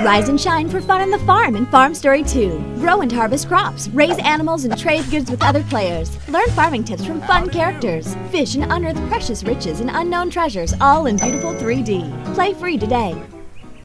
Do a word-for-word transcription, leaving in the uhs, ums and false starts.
Rise and shine for fun on the farm in Farm Story two. Grow and harvest crops, raise animals, and trade goods with other players. Learn farming tips from fun characters. Fish and unearth precious riches and unknown treasures, all in beautiful three D. Play free today.